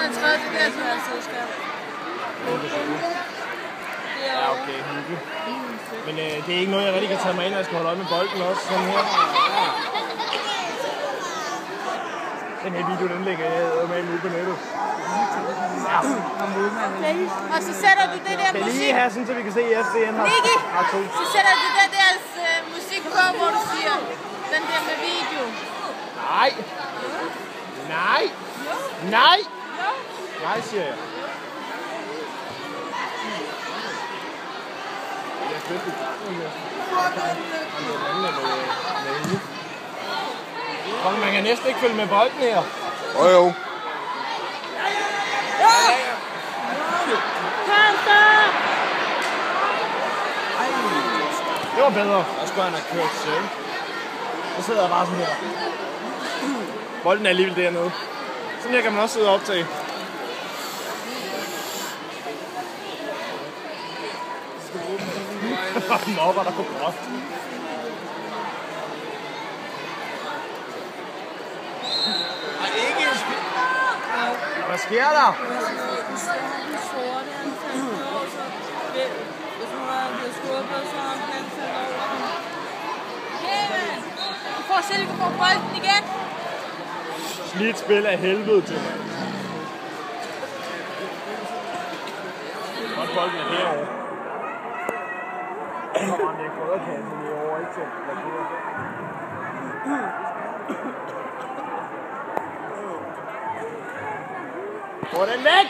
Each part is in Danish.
har skrevet det der, så jeg så skal. Ja, okay, hyggeligt. Men det er ikke noget, jeg rigtig kan tage mig ind, og jeg skal holde øje med bolden også. Sådan her. Den her video, den ligger jeg med ude på nettet. Ja. Og så sætter du det der musik. Kan lige have sådan, så vi kan se FCN her. Nicky, så sætter du det der musik på, hvor du siger, den der med video. Nej. Nej. Nej. Nej, siger jeg. Man kan næsten ikke følge med bolden her. Jo. Det var bedre. Der skulle han have kørt selv. Så sidder jeg bare sådan her. Bolden er alligevel dernede. Sådan her kan man også sidde og optage. Mobber, der går godt. Hvad sker der? Du får Silkeborg bolden igen. Slidt spil af helvede til mig. Godt bolden er herovre. Kommer han ikke rødkassen herovre, ikke til at blokere. Få den væk!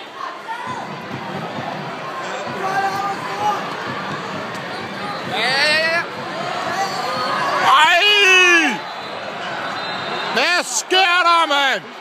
Ja. Ej! Hvad sker der, mand?